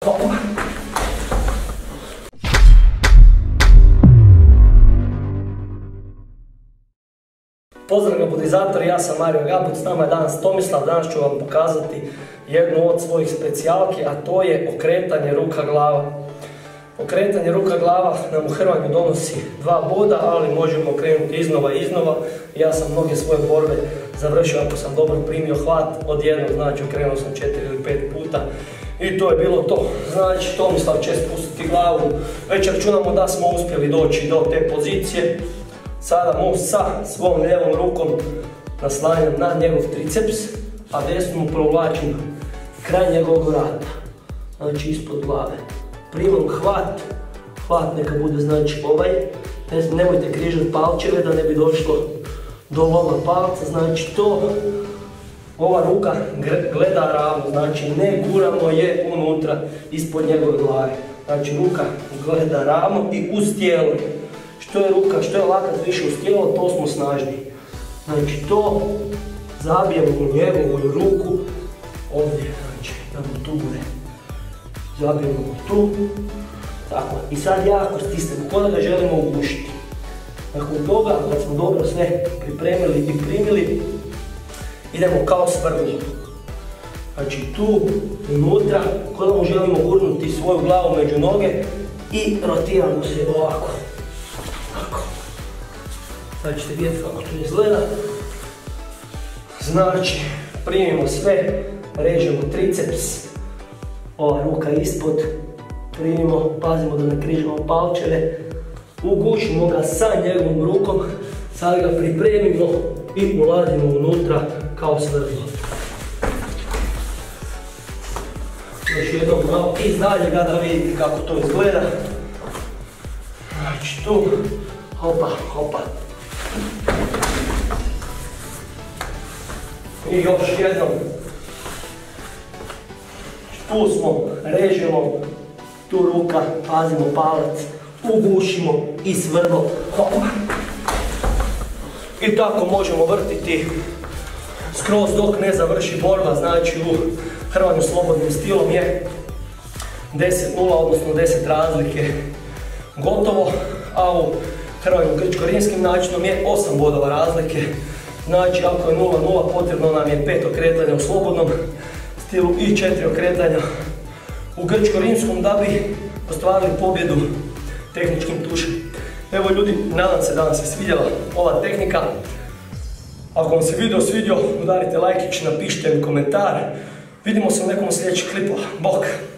Hopa. Pozdrav budizatori, ja sam Mario Gabut, s nama je danas Tomislav. Danas ću vam pokazati jednu od svojih specijalki, a to je okretanje ruka-glava. Okretanje ruka-glava nam u hrvanju donosi 2 boda, ali možemo okrenuti iznova i iznova. Ja sam mnoge svoje borbe završio ako sam dobro primio hvat od jednog, znači okrenuo sam 4 ili 5 puta. I to je bilo to. Znači Tomislav će spustiti glavu. Već računamo da smo uspjeli doći do te pozicije. Sada mu sa svom lijevom rukom naslanjam na njegov triceps, a desnu mu provlačim kraj njegovog vrata, znači ispod glave. Primam hvat neka bude znači ovaj, nemojte križati palčeve da ne bi došlo do loma palca, znači to, ova ruka gleda ravno, znači ne guramo je unutra ispod njegove glave, znači ruka gleda ravno i uz tijelo. Što je ruka, što je lakat više uz tijelo, to smo snažniji. Znači to zabijemo u njegovu ruku, ovdje, znači da mu tu bude. Zabijemo tu, tako. I sad jako stisnemo, kod da ga želimo ugušiti. Nakon toga, kad smo dobro sve pripremili i primili, idemo kao svrlo. Znači tu, unutra, kod da mu želimo gurnuti svoju glavu među noge i rotiramo se ovako. Sad ćete vidjeti kako to izgleda. Znači, primimo sve, režemo triceps, ova ruka ispod, primimo, pazimo da ne križamo palčeve, ugušimo ga sa njegovom rukom, sad ga pripremimo i ulazimo unutra kao svrlo. Još jednom malo iz daljega da vidite kako to izgleda. Znači tu, hopa, hopa. I još jednom, tu smo, režemo, tu ruka, pazimo palac, ugušimo i svrlo, hopa. I tako možemo vrtiti skroz dok ne završi borba, znači u hrvanju slobodnim stilom je 10-0, odnosno 10 razlike gotovo, a u hrvanju grčko-rimskim načinom je 8 bodova razlike. Znači ako je 0-0 potrebno nam je 5 okretanja u slobodnom stilu i 4 okretanja u grčko-rimskom da bi ostvarili pobjedu tehničkim tušem. Evo ljudi, nadam se da vam se svidjela ova tehnika. Ako vam se video svidio, udarite lajkić, napišite mi komentar. Vidimo se u nekom sljedećih klipova. Bok!